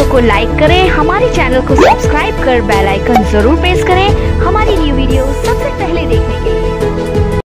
को लाइक करें, हमारे चैनल को सब्सक्राइब कर बेल आइकन जरूर प्रेस करें हमारी न्यू वीडियो सबसे पहले देखने के लिए।